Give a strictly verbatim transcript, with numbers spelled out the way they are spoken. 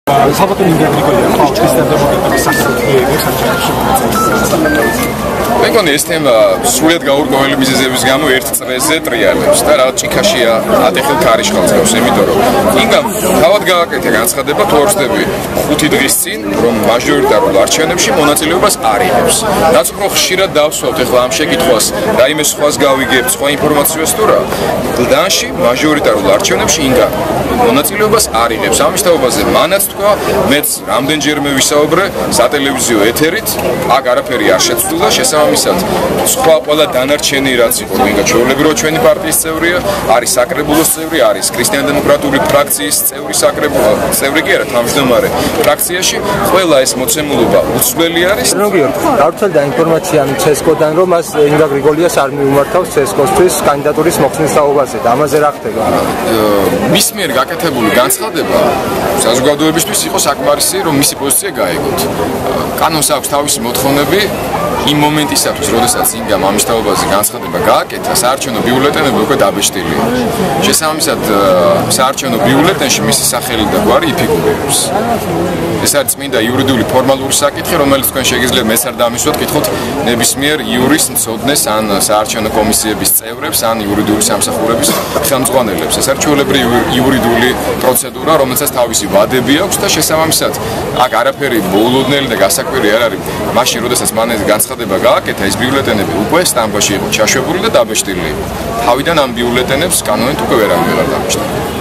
საბადო ინგრიგოლია ქრისტიან-დემოკრატების სახელმწიფოს სახელმწიფო მე მგონი ეს თემა სრულიად გაურკვეველი მიზეზების გამო ერთ წრეზე ტრიალებს და რაღაც ჭიქაშია ატეხილ ქარიშხალს გავს, იმიტომ რომ ინგამ თავად გააკეთა განცხადება თორსდები ხუთი დღის წინ, რომ მაჟორიტარულ არჩევნებში მონაწილეობას არ იღებს. რაც უფრო ხშირად დავსვავთ ახლა ამ შეკითხვას, რაიმე სხვას გავიგებთ, სხვა ინფორმაციას თუ რა, გლდანში მაჟორიტარულ არჩევნებში ინგა მონაწილეობას არ იღებს. ამის თაობაზე მანაც თქვა, მეც რამდენჯერმე ვისაუბრე სატელევიზიო ეთერით, აქ არაფერი არ შეცვლა, შესაბამისად სხვა ყველა დანარჩენი რაც იყო, ვინგა ჩვეულებრივ ჩვენი პარტიის წევრია, არის საკრებულოს წევრი, არის ქრისტიან-დემოკრატიული ფრაქციის წევრი საკრებულო, წევრი კი არა, თავმჯდომარე ფრაქციაში, ყველა ეს მოცემულობა უცვლელი არის. გავრცელდა ინფორმაცია ცესკოდან, რომ მას ინგა გრიგოლიას არ მიუმართავს ცესკოსთვის კანდიდატურის მოხსნის თაობაზე და ამაზე რა ხდება? მის მიერ გაკეთებული განცხადება საზოგადოებისთვის იყო საკმარისი, რომ მისი პოზიცია გაეგოთ. კანონს აქვს თავისი მოთხოვნები იმ მომენტისათვის, როდესაც ინგამ ამის თაობაზე განცხადება გააკეთა, საარჩევნო ბიულეტენები უკვე დაბეჭდილია. შესაბამისად, საარჩევნო ბიულეტენში მისი სახელი და გვარი იფიგურირებს. ეს არის წმინდა იურიდიული ფორმალური საკითხი, რომელიც თქვენ შეგიძლიათ მეც არ დამისვათ, კითხოთ ნებისმიერ იურის მცოდნეს ან საარჩევნო კომისიების წევრებს ან იურიდიული სამსახურების ხელმძღვანელებს. ეს არის ჩვეულებრივი იურიდიული პროცედურა, რომელსაც თავისი ვადები აქვს და შესაბამისად, აქ არაფერი მოულოდნელი და გასაკვირი არ არის. მაშინ, როდესაც მან ეს განცხადება გააკეთა, ეს ბიულეტენები უკვე სტამბაში იყო ჩაშვებული და დაბეჭდილი იყო. თავიდან ამ ბიულეტენებს კანონით უკვე ვერავინ ვერ დაბეჭდა.